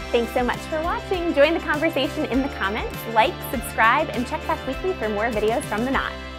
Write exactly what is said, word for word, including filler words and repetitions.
Thanks so much for watching. Join the conversation in the comments, like, subscribe, and check back weekly for more videos from The Knot.